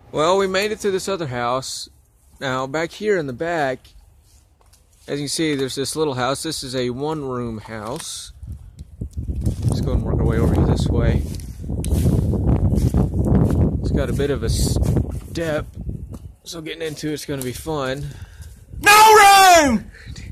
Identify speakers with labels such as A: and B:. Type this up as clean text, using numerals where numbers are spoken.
A: Well, we made it to this other house. Now, back here in the back, as you can see, there's this little house. This is a one-room house. Let's go and work our way over here this way. It's got a bit of a step, so getting into it's going to be fun.
B: No room!